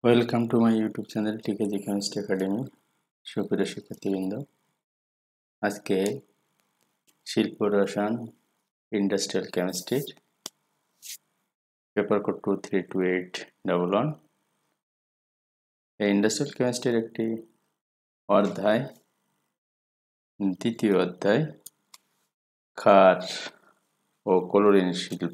Welcome to my YouTube channel TKG chemistry academy. সুপ্রিয় শিক্ষার্থীবৃন্দ, আজকে শিল্প রসায়ন ইন্ডাস্ট্রিয়াল কেমিস্ট্রির পেপার কোড 232811 এই ইন্ডাস্ট্রিয়াল কেমিস্ট্রির একটি অধ্যায়, দ্বিতীয় অধ্যায় ক্ষার ও ক্লোরিন শিল্প,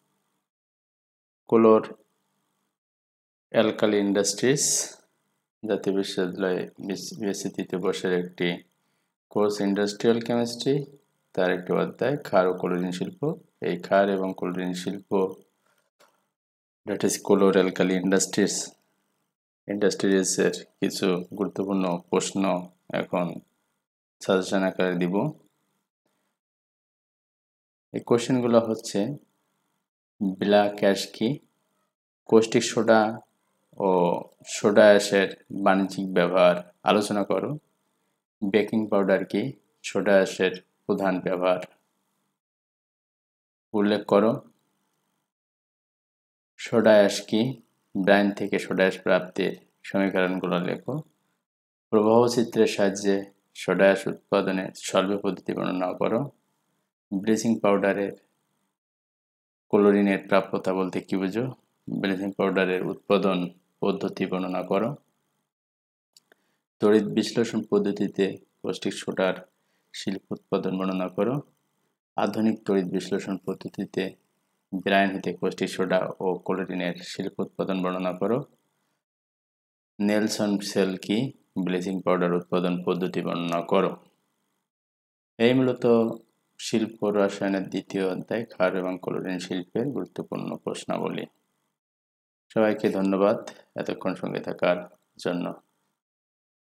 ক্লোর অ্যালকালি ইন্ডাস্ট্রিজ, জাতীয় বিশ্ববিদ্যালয় বিএসসি তৃতীয় বর্ষের একটি কোর্স ইন্ডাস্ট্রিয়াল কেমিস্ট্রি, তার একটি অধ্যায় ক্ষার ও ক্লোরিন শিল্প। এই ক্ষার এবং ক্লোরিন শিল্প দ্যাট ইজ ক্লোর-অ্যালকালি ইন্ডাস্ট্রিজের কিছু গুরুত্বপূর্ণ প্রশ্ন এখন সাজেশন আকারে দিব। এই কোশ্চেনগুলো হচ্ছে: ব্ল্যাক অ্যাশ কি, কৌষ্টিক সোডা ও সোডা অ্যাশের বাণিজ্যিক ব্যবহার আলোচনা করো, বেকিং পাউডার কি, সোডা অ্যাশের প্রধান ব্যবহার উল্লেখ করো, সোডা অ্যাশ কি, ব্রাইন থেকে সোডা অ্যাশ প্রাপ্তির সমীকরণগুলো লেখো, প্রবাহ চিত্রের সাহায্যে সোডা অ্যাশ উৎপাদনের সর্বে পদ্ধতি বর্ণনা করো, ব্লিচিং পাউডারের ক্লোরিনের প্রাপ্যতা বলতে কি বুঝো, ব্লিচিং পাউডারের উৎপাদন পদ্ধতি বর্ণনা করো, তড়িৎ বিশ্লেষণ পদ্ধতিতে কৌষ্টিক সোডার শিল্প উৎপাদন বর্ণনা করো, আধুনিক তড়িৎ বিশ্লেষণ পদ্ধতিতে ব্রাইন হতে কৌষ্টিক সোডা ও ক্লোরিনের শিল্প উৎপাদন বর্ণনা করো, নেলসন সেল কি, ব্লিচিং পাউডার উৎপাদন পদ্ধতি বর্ণনা করো। এই মূলত শিল্প রসায়নের দ্বিতীয় অধ্যায় ক্ষার এবং ক্লোরিন শিল্পের গুরুত্বপূর্ণ প্রশ্নাবলী। সবাইকে ধন্যবাদ এতক্ষণ সঙ্গে থাকার জন্য।